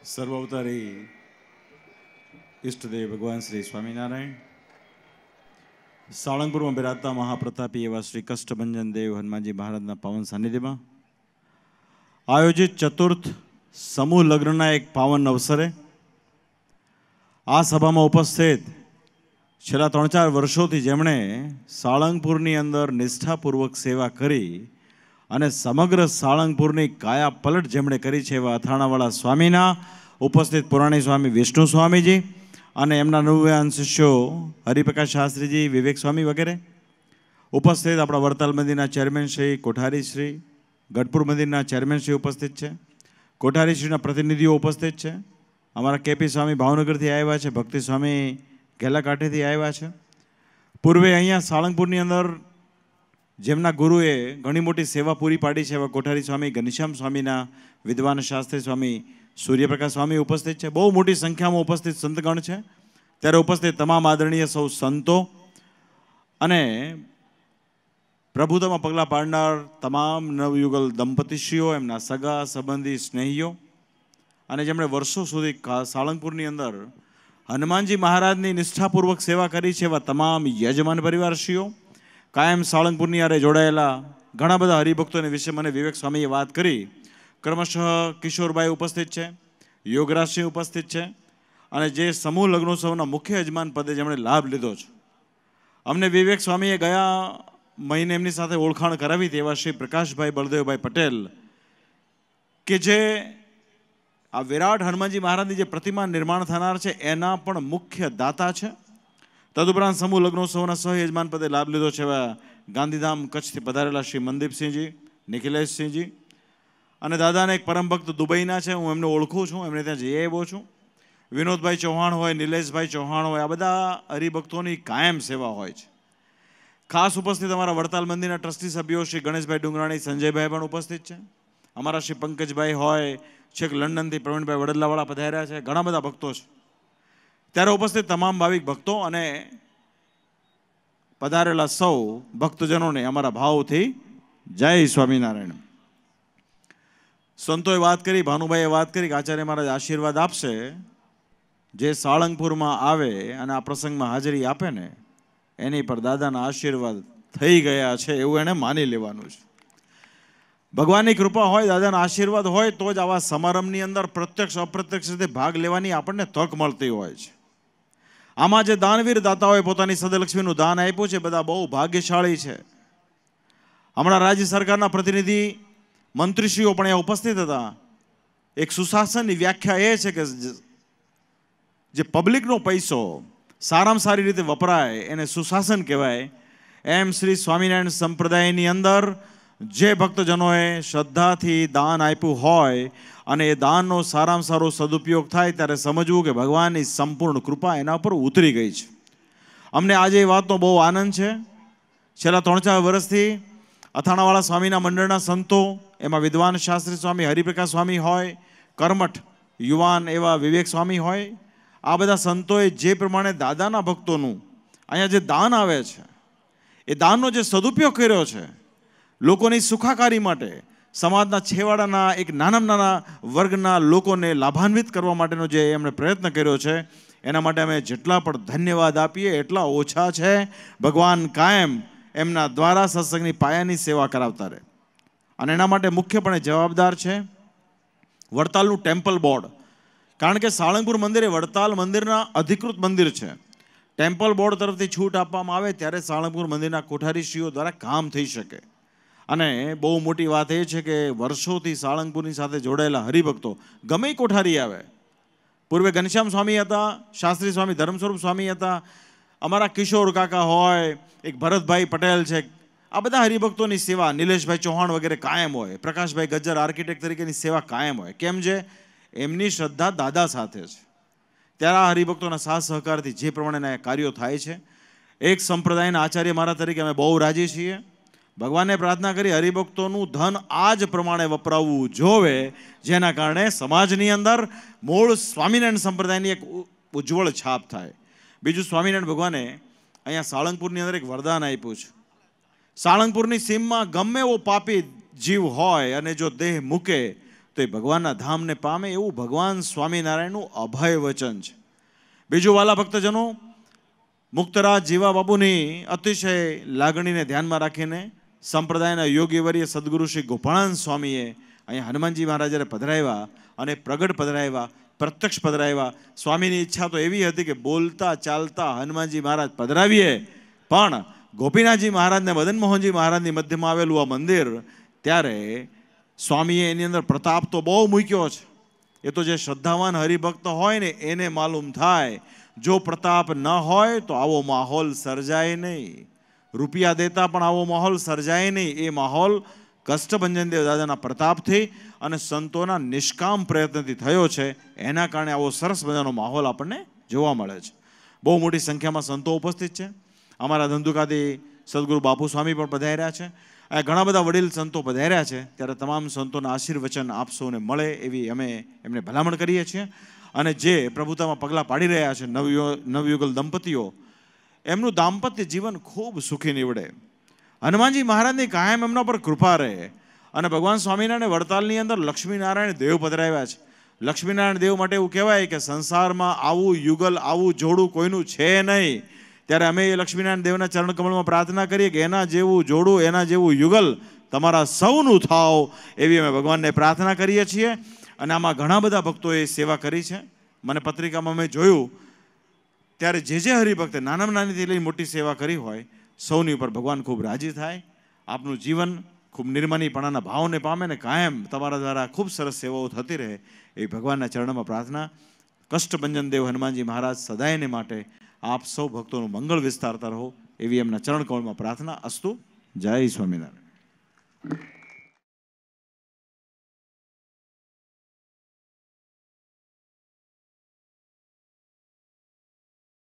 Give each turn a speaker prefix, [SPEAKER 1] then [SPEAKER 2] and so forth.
[SPEAKER 1] સર્વાવતારી ઈષ્ટદેવ ભગવાન શ્રી સ્વામિનારાયણ, સાળંગપુરમાં બિરાજતા મહાપ્રતાપી એવા શ્રી કષ્ટભંજન દેવ હનુમાનજી મહારાજના પાવન સાનિધ્યમાં આયોજિત ચતુર્થ સમૂહ લગ્નના એક પાવન અવસરે આ સભામાં ઉપસ્થિત છેલ્લા 3-4 વર્ષોથી જેમણે સાળંગપુરની અંદર નિષ્ઠાપૂર્વક સેવા કરી અને સમગ્ર સાળંગપુરની કાયા પલટ જેમણે કરી છે એવા અથાણાવાળા સ્વામીના ઉપસ્થિત પુરાણી સ્વામી વિષ્ણુ સ્વામીજી અને એમના નવયાન શિષ્યો હરિપ્રકાશ શાસ્ત્રીજી, વિવેક સ્વામી વગેરે ઉપસ્થિત, આપણા વડતાલ મંદિરના ચેરમેન શ્રી, કોઠારી શ્રી, ગઢપુર મંદિરના ચેરમેન શ્રી ઉપસ્થિત છે, કોઠારી શ્રીના પ્રતિનિધિઓ ઉપસ્થિત છે, અમારા કેપી સ્વામી ભાવનગરથી આવ્યા છે, ભક્તિ સ્વામી ઘેલાકાંઠેથી આવ્યા છે. પૂર્વે અહીંયા સાળંગપુરની અંદર જેમના ગુરુએ ઘણી મોટી સેવા પૂરી પાડી છે એવા કોઠારી સ્વામી ઘનશ્યામ સ્વામીના વિદ્વાન શાસ્ત્રી સ્વામી સૂર્યપ્રકાશ સ્વામી ઉપસ્થિત છે. બહુ મોટી સંખ્યામાં ઉપસ્થિત સંતગણ છે. ત્યારે ઉપસ્થિત તમામ આદરણીય સૌ સંતો અને પ્રભુતામાં પગલાં પાડનાર તમામ નવયુગલ દંપતીશ્રીઓ, એમના સગા સંબંધી સ્નેહીઓ અને જેમણે વર્ષો સુધી સાળંગપુરની અંદર હનુમાનજી મહારાજની નિષ્ઠાપૂર્વક સેવા કરી છે એવા તમામ યજમાન પરિવારશ્રીઓ, કાયમ સાળંગપુરની યારે જોડાયેલા ઘણા બધા હરિભક્તોને વિશે મને વિવેક સ્વામીએ વાત કરી. ક્રમશઃ કિશોરભાઈ ઉપસ્થિત છે, યોગરાજસિંહ ઉપસ્થિત છે અને જે સમૂહ લગ્નોત્સવના મુખ્ય યજમાન પદે જેમણે લાભ લીધો છે, અમને વિવેક સ્વામીએ ગયા મહિને એમની સાથે ઓળખાણ કરાવી હતી એવા શ્રી પ્રકાશભાઈ બળદેવભાઈ પટેલ, કે જે આ વિરાટ હનુમાનજી મહારાજની જે પ્રતિમા નિર્માણ થનાર છે એના પણ મુખ્ય દાતા છે. તદુપરાંત સમૂહ લગ્નોત્સવના સહ યજમાન પદે લાભ લીધો છે એવા ગાંધીધામ કચ્છથી પધારેલા શ્રી મનદીપસિંહજી, નિખિલેશસિંહજી અને દાદાને એક પરમ ભક્ત દુબઈના છે, હું એમને ઓળખું છું, એમને ત્યાં જઈ આવ્યો છું. વિનોદભાઈ ચૌહાણ હોય, નિલેશભાઈ ચૌહાણ હોય, આ બધા હરિભક્તોની કાયમ સેવા હોય છે. ખાસ ઉપસ્થિત અમારા વડતાલ મંદિરના ટ્રસ્ટી સભ્યો શ્રી ગણેશભાઈ ડુંગરાણી, સંજયભાઈ પણ ઉપસ્થિત છે. અમારા શ્રી પંકજભાઈ હોય, છેક લંડનથી પ્રવીણભાઈ વડદલાવાળા પધાર્યા છે. ઘણા બધા ભક્તો છે. ત્યારે ઉપસ્થિત તમામ ભાવિક ભક્તો અને પધારેલા સૌ ભક્તજનોને અમારા ભાવથી જય સ્વામિનારાયણ. સંતોએ વાત કરી, ભાનુભાઈએ વાત કરી કે આચાર્ય મહારાજ આશીર્વાદ આપશે. જે સાળંગપુરમાં આવે અને આ પ્રસંગમાં હાજરી આપે ને એની પર દાદાના આશીર્વાદ થઈ ગયા છે એવું એને માની લેવાનું છે. ભગવાનની કૃપા હોય, દાદાના આશીર્વાદ હોય તો જ આવા સમારંભની અંદર પ્રત્યક્ષ અપ્રત્યક્ષ રીતે ભાગ લેવાની આપણને તક મળતી હોય છે. આમાં જે દાનવીર દાતાઓએ પોતાની સદલક્ષ્મીનું દાન આપ્યું છે બધા બહુ ભાગ્યશાળી છે. હમણાં રાજ્ય સરકારના પ્રતિનિધિ મંત્રીશ્રીઓ પણ અહીંયા ઉપસ્થિત હતા. એક સુશાસનની વ્યાખ્યા એ છે કે જે પબ્લિકનો પૈસો સારામાં સારી રીતે વપરાય એને સુશાસન કહેવાય. એમ શ્રી સ્વામિનારાયણ સંપ્રદાયની અંદર જે ભક્તજનોએ શ્રદ્ધાથી દાન આપ્યું હોય અને એ દાનનો સારામાં સારો સદુપયોગ થાય ત્યારે સમજવું કે ભગવાનની સંપૂર્ણ કૃપા એના પર ઉતરી ગઈ છે. અમને આજે એ વાતનો બહુ આનંદ છે. છેલ્લા 3-4 વર્ષથી અથાણાવાળા સ્વામીના મંડળના સંતો, એમાં વિદ્વાન શાસ્ત્રી સ્વામી હરિપ્રકાશ સ્વામી હોય, કર્મઠ યુવાન એવા વિવેક સ્વામી હોય, આ બધા સંતોએ જે પ્રમાણે દાદાના ભક્તોનું અહીંયા જે દાન આવે છે એ દાનનો જે સદુપયોગ કર્યો છે, લોકોની સુખાકારી માટે, સમાજના છેવાડાના એક નાના વર્ગના લોકોને લાભાન્વિત કરવા માટેનો જે એમણે પ્રયત્ન કર્યો છે એના માટે અમે જેટલા પણ ધન્યવાદ આપીએ એટલા ઓછા છે. ભગવાન કાયમ એમના દ્વારા સત્સંગની પાયાની સેવા કરાવતા રહે. અને એના માટે મુખ્યપણે જવાબદાર છે વડતાલનું ટેમ્પલ બોર્ડ. કારણ કે સાળંગપુર મંદિર એ વડતાલ મંદિરના અધિકૃત મંદિર છે. ટેમ્પલ બોર્ડ તરફથી છૂટ આપવામાં આવે ત્યારે સાળંગપુર મંદિરના કોઠારીશ્રીઓ દ્વારા કામ થઈ શકે. અને બહુ મોટી વાત એ છે કે વર્ષોથી સાળંગપુરની સાથે જોડાયેલા હરિભક્તો ગમે કોઠારી આવે, પૂર્વે ઘનશ્યામ સ્વામી હતા, શાસ્ત્રી સ્વામી ધર્મસ્વરૂપ સ્વામી હતા, અમારા કિશોર કાકા હોય, એક ભરતભાઈ પટેલ છે, આ બધા હરિભક્તોની સેવા, નિલેશભાઈ ચૌહાણ વગેરે કાયમ હોય. પ્રકાશભાઈ ગજ્જર આર્કિટેક્ટ તરીકેની સેવા કાયમ હોય. કેમ છે? એમની શ્રદ્ધા દાદા સાથે છે. ત્યારે આ હરિભક્તોના સાથ સહકારથી જે પ્રમાણેના કાર્યો થાય છે, એક સંપ્રદાયના આચાર્ય મારા તરીકે અમે બહુ રાજી છીએ. ભગવાનને પ્રાર્થના કરી હરિભક્તોનું ધન આ જ પ્રમાણે વપરાવવું જોવે, જેના કારણે સમાજની અંદર મૂળ સ્વામિનારાયણ સંપ્રદાયની એક ઉજ્જવળ છાપ થાય. બીજું, સ્વામિનારાયણ ભગવાને અહીંયા સાળંગપુરની અંદર એક વરદાન આપ્યું છે. સાળંગપુરની સીમમાં ગમે એવો પાપી જીવ હોય અને જો દેહ મૂકે તો એ ભગવાનના ધામને પામે એવું ભગવાન સ્વામિનારાયણનું અભય વચન છે. બીજું વાલા ભક્તજનો, મુક્તરાજ જીવા બાપુની અતિશય લાગણીને ધ્યાનમાં રાખીને સંપ્રદાયના યોગીવર્ય સદગુરુ શ્રી ગોપાળાનંદ સ્વામીએ અહીંયા હનુમાનજી મહારાજ જ્યારે પધરાવ્યા અને પ્રગટ પધરાવ્યા, પ્રત્યક્ષ પધરાવ્યા. સ્વામીની ઈચ્છા તો એવી હતી કે બોલતા ચાલતા હનુમાનજી મહારાજ પધરાવીએ, પણ ગોપીનાથજી મહારાજને મદન મોહનજી મહારાજની મધ્યમાં આવેલું આ મંદિર, ત્યારે સ્વામીએ એની અંદર પ્રતાપ તો બહુ મૂક્યો છે. એ તો જે શ્રદ્ધાવાન હરિભક્ત હોય ને એને માલુમ થાય. જો પ્રતાપ ન હોય તો આવો માહોલ સર્જાય નહીં. રૂપિયા દેતા પણ આવો માહોલ સર્જાય નહીં. એ માહોલ કષ્ટભંજન દેવ દાદાના પ્રતાપથી અને સંતોના નિષ્કામ પ્રયત્નથી થયો છે. એના કારણે આવો સરસ મજાનો માહોલ આપણને જોવા મળે છે. બહુ મોટી સંખ્યામાં સંતો ઉપસ્થિત છે. અમારા ધંધુકાથી સદગુરુ બાપુ સ્વામી પણ પધાર્યા છે. આ ઘણા બધા વડીલ સંતો પધાર્યા છે. ત્યારે તમામ સંતોના આશીર્વચન આપ સૌને મળે એવી અમે એમને ભલામણ કરીએ છીએ. અને જે પ્રભુતામાં પગલાં પાડી રહ્યા છે નવયુગલ દંપતીઓ, એમનું દાંપત્ય જીવન ખૂબ સુખી નીવડે. હનુમાનજી મહારાજની કાયમ એમના પર કૃપા રહે. અને ભગવાન સ્વામિનારાયણ વડતાલની અંદર લક્ષ્મીનારાયણ દેવ પધરાવ્યા છે. લક્ષ્મીનારાયણ દેવ માટે એવું કહેવાય કે સંસારમાં આવું યુગલ, આવું જોડું કોઈનું છે નહીં. ત્યારે અમે એ લક્ષ્મીનારાયણ દેવના ચરણ કમળમાં પ્રાર્થના કરીએ કે એના જેવું જોડું, એના જેવું યુગલ તમારા સૌનું થાવ, એવી અમે ભગવાનને પ્રાર્થના કરીએ છીએ. અને આમાં ઘણા બધા ભક્તોએ સેવા કરી છે. મને પત્રિકામાં મેં જોયું ત્યારે જે હરિભક્તે નાનામાં નાનીથી લઈ મોટી સેવા કરી હોય, સૌની ઉપર ભગવાન ખૂબ રાજી થાય. આપનું જીવન ખૂબ નિર્મનીપણાના ભાવને પામે ને કાયમ તમારા દ્વારા ખૂબ સરસ સેવાઓ થતી રહે એ ભગવાનના ચરણમાં પ્રાર્થના. કષ્ટભંજન દેવ હનુમાનજી મહારાજ સદાયને માટે આપ સૌ ભક્તોનું મંગળ વિસ્તારતા રહો એવી એમના ચરણ કમળમાં પ્રાર્થના. અસ્તુ. જય સ્વામિનારાયણ.